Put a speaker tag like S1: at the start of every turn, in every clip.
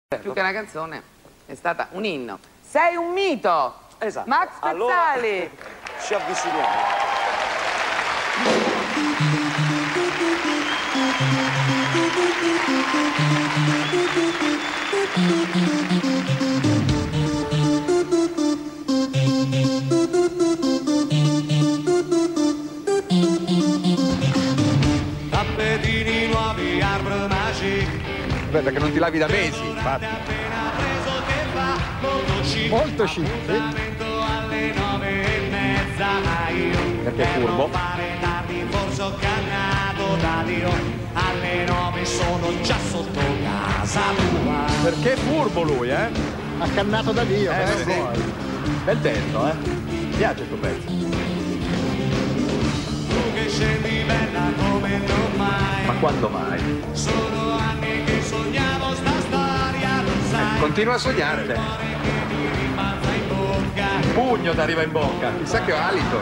S1: Più che una canzone, è stata un inno. Sei un mito!
S2: Esatto.
S1: Max Pezzali!
S2: Allora, ci avviciniamo.
S3: Tappetini nuovi, Arbor Magic.
S4: Aspetta che non ti lavi da mesi, infatti.
S5: Molto chic, sì.
S3: Alle 9:30
S4: Perché è furbo?
S3: Forse ho cannato da Dio. Alle 9 sono già sotto casa tua.
S4: Perché è furbo lui, eh?
S5: Accannato da Dio,
S4: Sì. Bel testo, Mi piace questo pezzo.
S3: Tu che scendi bella come non mai.
S4: Ma quando mai?
S3: Sono anni che sognavo sta storia, lo sai.
S4: Continua a sognare te.
S3: Rimbalza in bocca.
S4: Il pugno ti arriva in bocca. Chissà che alito.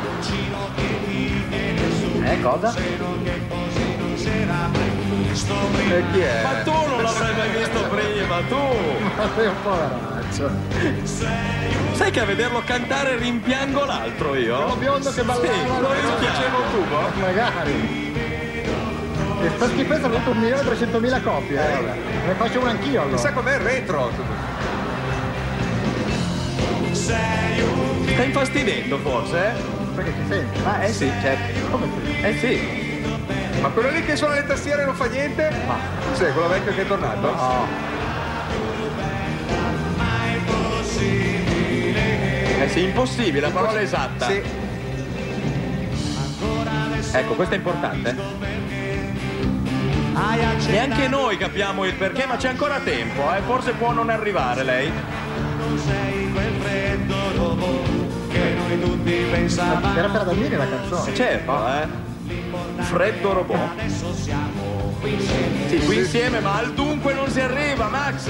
S4: Cosa?
S3: Che così non si era mai visto prima.
S4: E chi è?
S6: Ma tu non l'avrei mai visto prima, tu!
S5: Ma sei un poveraccio.
S6: Sai che a vederlo cantare rimpiango l'altro io?
S5: Quello biondo che ballava.
S6: Sì, lo facevo un tubo.
S5: Magari. E sta schifezza ha avuto 1.300.000 copie. Ne faccio una anch'io allora.
S4: Chissà com'è il retro.
S6: Sta infastidendo forse?
S5: Perché si sente?
S4: Sì, certo.
S5: Come si
S4: Sì. Ma quello lì che suona le tastiere non fa niente? Ma sì, quello vecchio che è tornato? No.
S6: Sì, impossibile, la parola esatta.
S4: Sì.
S6: Ecco, questo è importante. Neanche noi capiamo il perché, ma c'è ancora tempo, Forse può non arrivare lei.
S3: Non sei quel freddo robot che noi tutti pensavamo.
S5: Era per bambini la canzone.
S6: Certo, Freddo robot.
S3: Adesso siamo qui insieme.
S6: Sì, qui insieme, ma al dunque non si arriva, Max.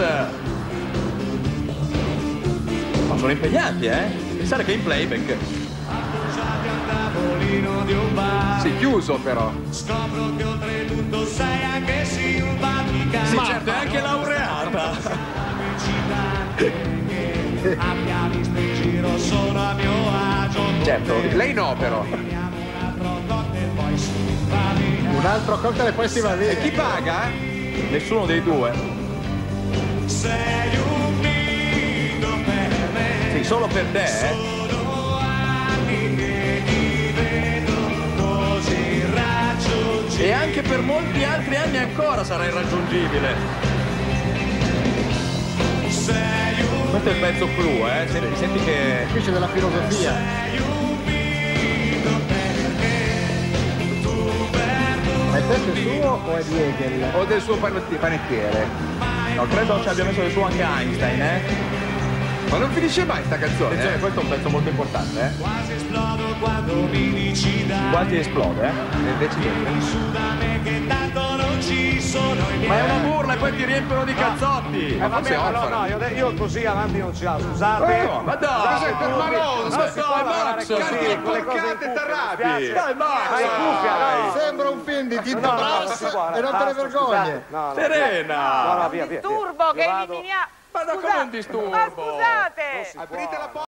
S6: Ma sono impegnati, Pensare che è in playback.
S3: Appoggiati al tavolino di un bar.
S4: Sì, chiuso però.
S3: Scopro che oltretutto sei anche simpatica.
S6: Sì, certo, è anche laureata.
S3: Abbia visto in giro solo a mio agio.
S4: Certo, lei no però.
S5: Un altro cocktail e poi si va via.
S4: E chi paga?
S6: Nessuno dei due.
S3: Sei un mito per me.
S6: Sì, solo per te,
S3: Sono anni che ti vedo così raggiungibile.
S6: E anche per molti altri anni ancora sarà irraggiungibile.
S3: Sei un
S6: Questo è il pezzo clou, Senti che...
S5: Qui c'è della filosofia. Ma il testo è suo o è di Hegel?
S4: O del suo panettiere?
S6: No, credo ci abbia messo del suo anche Einstein,
S4: Ma non finisce mai sta canzone,
S6: Attenzione, questo è un pezzo molto importante,
S3: quasi esplodo quando mi dici dai.
S6: Quasi esplode,
S4: E invece niente.
S3: Su da me che tanto non ci sono i miei.
S6: Ma è una burla e poi ti riempiono di cazzotti!
S4: Ma forse è orfano.
S2: Io così avanti non ci vado, scusate.
S6: Ma dai!
S4: Cos'è per Malonzo?
S6: Ma dai, Max!
S4: Carichi le porcate, t'arrabbi!
S6: Dai, Max!
S2: Ma in cuffia, no.
S5: Sembra un film di Tito
S2: No, no,
S5: Brass
S2: no, guarda,
S5: e non te ne
S2: basta,
S5: vergogni.
S2: scusate. No, no.
S6: Serena!
S2: No, no, via, via.
S1: Disturbo che
S2: Io vado.
S1: eliminiamo.
S6: Ma da come un disturbo?
S1: Ma scusate!
S4: Aprite la porta!